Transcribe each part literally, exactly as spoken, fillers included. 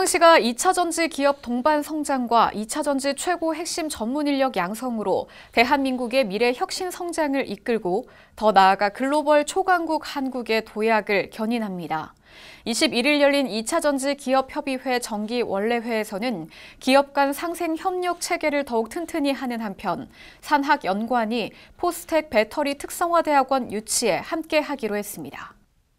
포항시가 이차전지 기업 동반 성장과 이차전지 최고 핵심 전문 인력 양성으로 대한민국의 미래 혁신 성장을 이끌고 더 나아가 글로벌 초강국 한국의 도약을 견인합니다. 이십일일 열린 이차전지 기업협의회 정기 원래회에서는 기업 간 상생 협력 체계를 더욱 튼튼히 하는 한편 산학연구원이 포스텍 배터리 특성화대학원 유치에 함께하기로 했습니다.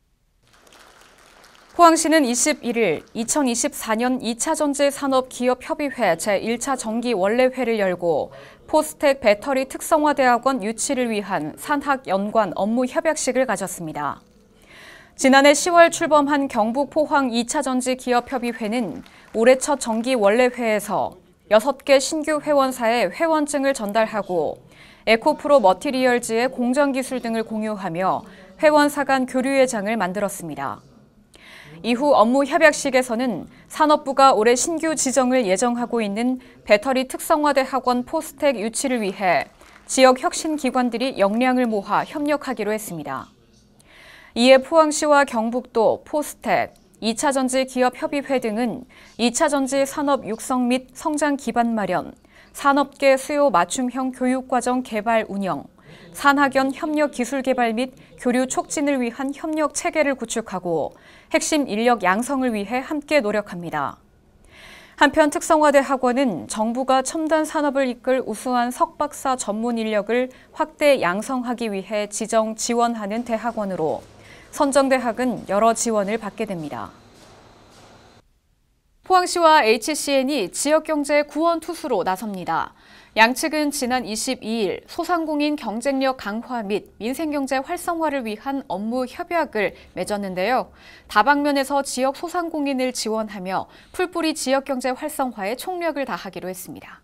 포항시는 이십일일 이천이십사년 이차전지 산업기업협의회 제일차 정기 원래회를 열고 포스텍 배터리 특성화대학원 유치를 위한 산학연구원 업무 협약식을 가졌습니다. 지난해 시월 출범한 경북 포항 이차전지 기업협의회는 올해 첫 정기 원래회에서 여섯 개 신규 회원사에 회원증을 전달하고 에코프로 머티리얼즈의 공정기술 등을 공유하며 회원사 간 교류회장을 만들었습니다. 이후 업무 협약식에서는 산업부가 올해 신규 지정을 예정하고 있는 배터리 특성화대학원 포스텍 유치를 위해 지역 혁신 기관들이 역량을 모아 협력하기로 했습니다. 이에 포항시와 경북도, 포스텍, 이차전지 기업협의회 등은 이차전지 산업 육성 및 성장 기반 마련, 산업계 수요 맞춤형 교육과정 개발 운영, 산학연 협력 기술 개발 및 교류 촉진을 위한 협력 체계를 구축하고 핵심 인력 양성을 위해 함께 노력합니다. 한편 특성화대학원은 정부가 첨단 산업을 이끌 우수한 석박사 전문 인력을 확대 양성하기 위해 지정 지원하는 대학원으로 선정대학은 여러 지원을 받게 됩니다. 포항시와 에이치씨엔이 지역경제 구원 투수로 나섭니다. 양측은 지난 이십이일 소상공인 경쟁력 강화 및 민생경제 활성화를 위한 업무 협약을 맺었는데요. 다방면에서 지역 소상공인을 지원하며 풀뿌리 지역경제 활성화에 총력을 다하기로 했습니다.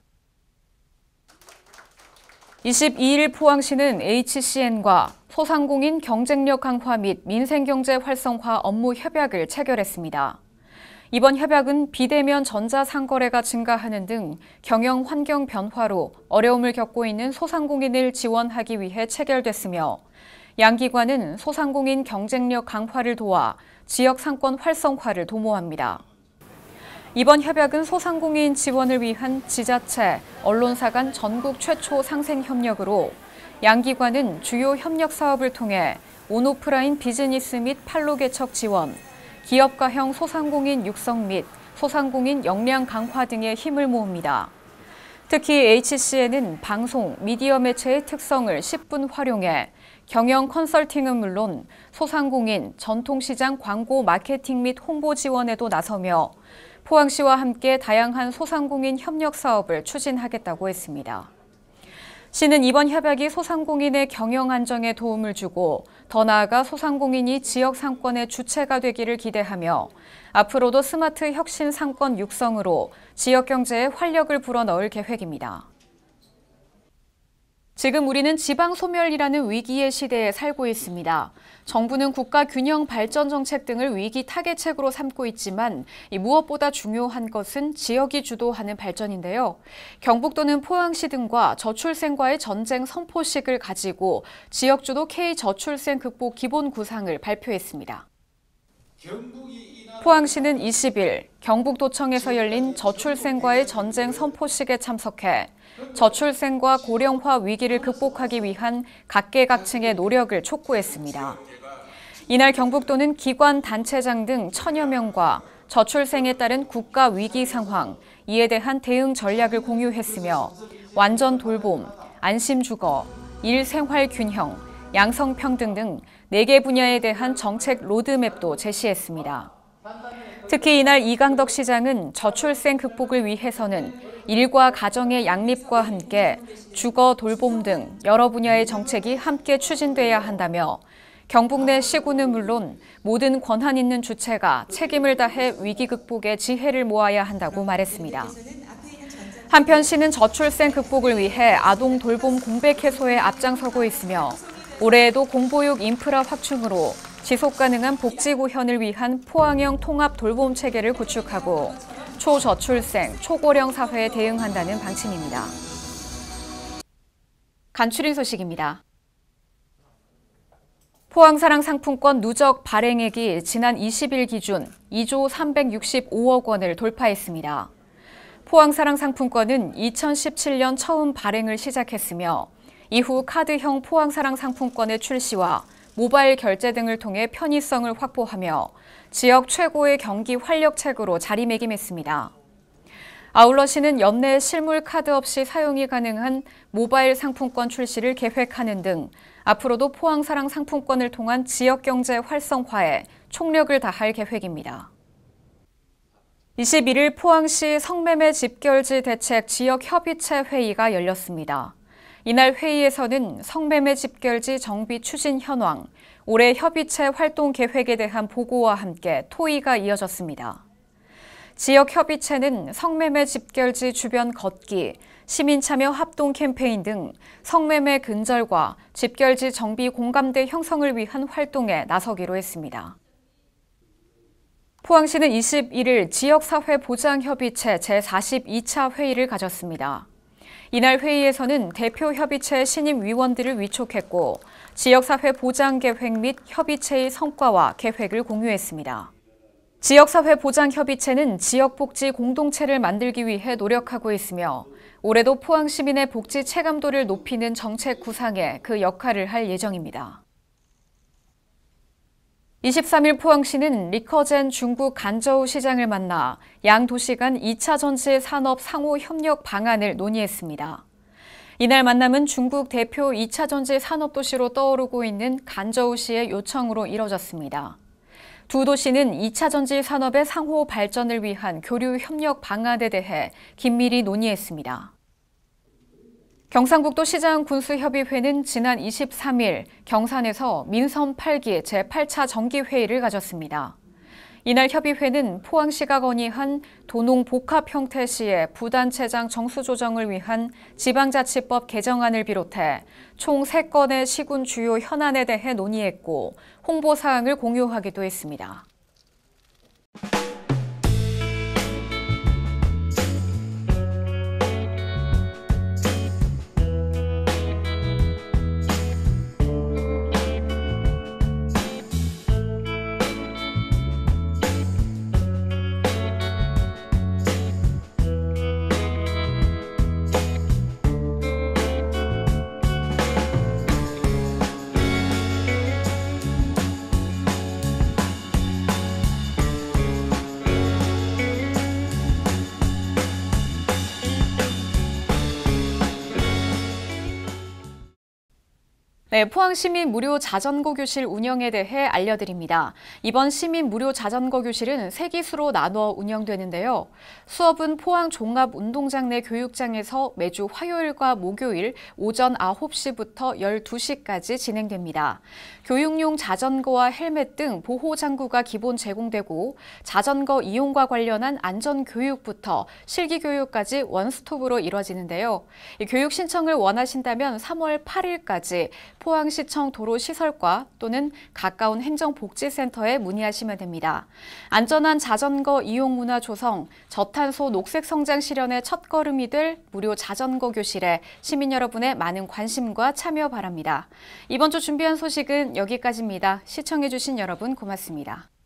이십이일 포항시는 에이치씨엔과 소상공인 경쟁력 강화 및 민생경제 활성화 업무 협약을 체결했습니다. 이번 협약은 비대면 전자상거래가 증가하는 등 경영 환경 변화로 어려움을 겪고 있는 소상공인을 지원하기 위해 체결됐으며 양 기관은 소상공인 경쟁력 강화를 도와 지역 상권 활성화를 도모합니다. 이번 협약은 소상공인 지원을 위한 지자체, 언론사 간 전국 최초 상생 협력으로 양 기관은 주요 협력 사업을 통해 온오프라인 비즈니스 및 판로 개척 지원, 기업가형 소상공인 육성 및 소상공인 역량 강화 등의 힘을 모읍니다. 특히 에이치씨엔은 방송, 미디어 매체의 특성을 십분 활용해 경영 컨설팅은 물론 소상공인, 전통시장 광고 마케팅 및 홍보 지원에도 나서며 포항시와 함께 다양한 소상공인 협력 사업을 추진하겠다고 했습니다. 시는 이번 협약이 소상공인의 경영 안정에 도움을 주고 더 나아가 소상공인이 지역 상권의 주체가 되기를 기대하며 앞으로도 스마트 혁신 상권 육성으로 지역 경제에 활력을 불어넣을 계획입니다. 지금 우리는 지방 소멸이라는 위기의 시대에 살고 있습니다. 정부는 국가 균형 발전 정책 등을 위기 타개책으로 삼고 있지만 이 무엇보다 중요한 것은 지역이 주도하는 발전인데요. 경북도는 포항시 등과 저출생과의 전쟁 선포식을 가지고 지역 주도 K저출생 극복 기본 구상을 발표했습니다. 포항시는 이십일 경북도청에서 열린 저출생과의 전쟁 선포식에 참석해 저출생과 고령화 위기를 극복하기 위한 각계각층의 노력을 촉구했습니다. 이날 경북도는 기관, 단체장 등 천여 명과 저출생에 따른 국가 위기 상황, 이에 대한 대응 전략을 공유했으며 완전 돌봄, 안심 주거, 일 생활 균형, 양성 평등 등 네 개 분야에 대한 정책 로드맵도 제시했습니다. 특히 이날 이강덕 시장은 저출생 극복을 위해서는 일과 가정의 양립과 함께 주거, 돌봄 등 여러 분야의 정책이 함께 추진돼야 한다며 경북 내 시군은 물론 모든 권한 있는 주체가 책임을 다해 위기 극복의 지혜를 모아야 한다고 말했습니다. 한편 시는 저출생 극복을 위해 아동 돌봄 공백 해소에 앞장서고 있으며 올해에도 공보육 인프라 확충으로 지속 가능한 복지 구현을 위한 포항형 통합 돌봄 체계를 구축하고 초저출생, 초고령 사회에 대응한다는 방침입니다. 간추린 소식입니다. 포항사랑 상품권 누적 발행액이 지난 이십 일 기준 이조 삼백육십오억 원을 돌파했습니다. 포항사랑 상품권은 이천십칠 년 처음 발행을 시작했으며 이후 카드형 포항사랑 상품권의 출시와 모바일 결제 등을 통해 편의성을 확보하며 지역 최고의 경기 활력책으로 자리매김했습니다. 아울러 시는 연내 실물 카드 없이 사용이 가능한 모바일 상품권 출시를 계획하는 등 앞으로도 포항사랑 상품권을 통한 지역경제 활성화에 총력을 다할 계획입니다. 이십일 일 포항시 성매매 집결지 대책 지역협의체 회의가 열렸습니다. 이날 회의에서는 성매매 집결지 정비 추진 현황, 올해 협의체 활동 계획에 대한 보고와 함께 토의가 이어졌습니다. 지역협의체는 성매매 집결지 주변 걷기, 시민참여 합동 캠페인 등 성매매 근절과 집결지 정비 공감대 형성을 위한 활동에 나서기로 했습니다. 포항시는 이십일 일 지역사회보장협의체 제사십이 차 회의를 가졌습니다. 이날 회의에서는 대표협의체 신임 위원들을 위촉했고 지역사회보장계획 및 협의체의 성과와 계획을 공유했습니다. 지역사회보장협의체는 지역복지 공동체를 만들기 위해 노력하고 있으며 올해도 포항 시민의 복지 체감도를 높이는 정책 구상에 그 역할을 할 예정입니다. 이십삼 일 포항시는 리커젠 중국 간저우 시장을 만나 양 도시 간 이 차 전지 산업 상호 협력 방안을 논의했습니다. 이날 만남은 중국 대표 이 차 전지 산업도시로 떠오르고 있는 간저우시의 요청으로 이뤄졌습니다. 두 도시는 이 차 전지 산업의 상호 발전을 위한 교류 협력 방안에 대해 긴밀히 논의했습니다. 경상북도 시장군수협의회는 지난 이십삼 일 경산에서 민선 팔 기 제팔 차 정기회의를 가졌습니다. 이날 협의회는 포항시가 건의한 도농 복합 형태시의 부단체장 정수 조정을 위한 지방자치법 개정안을 비롯해 총 세 건의 시군 주요 현안에 대해 논의했고 홍보사항을 공유하기도 했습니다. 네, 포항 시민 무료 자전거 교실 운영에 대해 알려드립니다. 이번 시민 무료 자전거 교실은 세 기수로 나눠 운영되는데요. 수업은 포항 종합운동장 내 교육장에서 매주 화요일과 목요일 오전 아홉 시부터 열두 시까지 진행됩니다. 교육용 자전거와 헬멧 등 보호장구가 기본 제공되고 자전거 이용과 관련한 안전교육부터 실기교육까지 원스톱으로 이뤄지는데요. 교육 신청을 원하신다면 삼월 팔일까지 포항시청 도로시설과 또는 가까운 행정복지센터에 문의하시면 됩니다. 안전한 자전거 이용 문화 조성, 저탄소 녹색 성장 실현의 첫걸음이 될 무료 자전거 교실에 시민 여러분의 많은 관심과 참여 바랍니다. 이번 주 준비한 소식은 여기까지입니다. 시청해주신 여러분 고맙습니다.